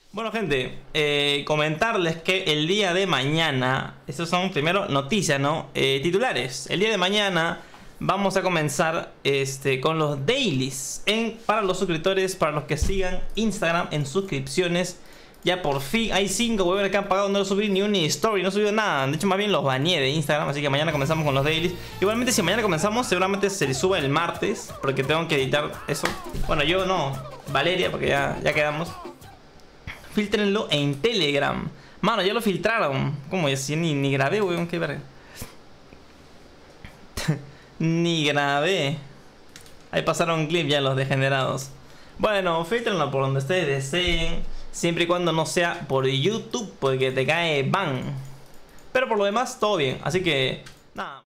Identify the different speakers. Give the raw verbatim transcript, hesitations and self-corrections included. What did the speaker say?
Speaker 1: Bueno, gente, eh, comentarles que el día de mañana, estos son primero noticias, ¿no? Eh, titulares. El día de mañana vamos a comenzar este, con los dailies en, para los suscriptores, para los que sigan Instagram en suscripciones. Ya por fin hay cinco huevones que han pagado, no subí ni una story, no subí nada. De hecho, más bien los bañé de Instagram, así que mañana comenzamos con los dailies. Igualmente, si mañana comenzamos, seguramente se les suba el martes, porque tengo que editar eso. Bueno, yo no, Valeria, porque ya, ya quedamos. Filtrenlo en Telegram. Mano, ya lo filtraron. ¿Cómo? Ya si ni, ni grabé, weón, qué verga. Ni grabé. Ahí pasaron clip ya los degenerados. Bueno, filtrenlo por donde ustedes deseen. Siempre y cuando no sea por YouTube, porque te cae ban. Pero por lo demás, todo bien. Así que, nada.